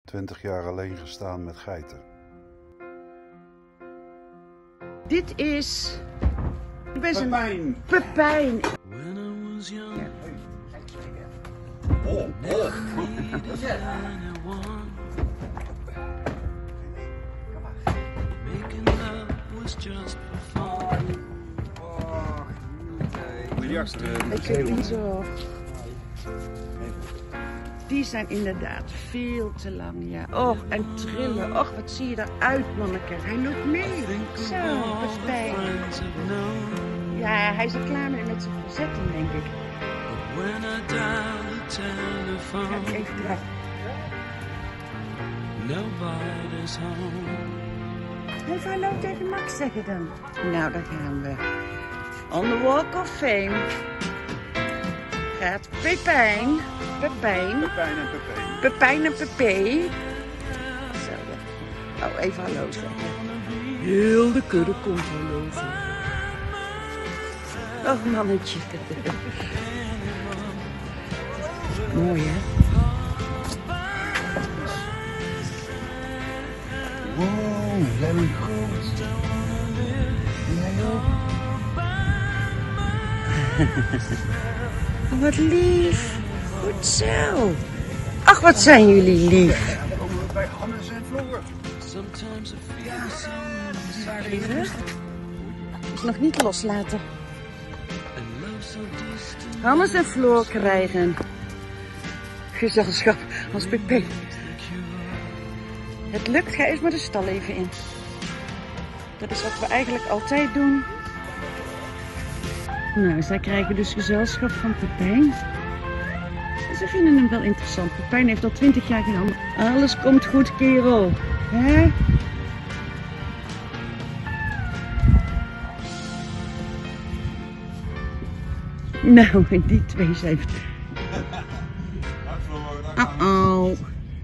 20 jaar alleen gestaan met geiten. Dit is... Ik ben Pepijn. Pepijn. Oh, oh. Ik heb die zo. Die zijn inderdaad veel te lang, ja. Oh, en trillen. Och, wat zie je eruit, manneke. Hij loopt mee. Zo, Pepijn. Ja, hij is er klaar mee met zijn verzetten, denk ik. Ga ik even draaien. Even hallo tegen Max zeggen dan. Nou, daar gaan we. On the Walk of Fame gaat Pepijn. Pepijn. Pepijn en Pepijn. Pepijn en Pepé. Zo, ja. Oh, even hallo zeggen. Heel de kudde komt hallo zeggen. Oh, mannetje. Mooi, hè? Wow, jij bent groot. Jij ook. Wat lief. Goed zo. Ach, wat zijn jullie lief. Dan komen we bij Hannes en Floor. Even. Is nog niet loslaten. Hannes en Floor krijgen gezelschap als Pepé. Het lukt, ga eerst maar de stal even in. Dat is wat we eigenlijk altijd doen. Nou, zij krijgen dus gezelschap van Pepijn. En ze vinden hem wel interessant. Pepijn heeft al 20 jaar geen handen. Alles komt goed, kerel. Hè? Nou, die twee zijn... Uh-oh.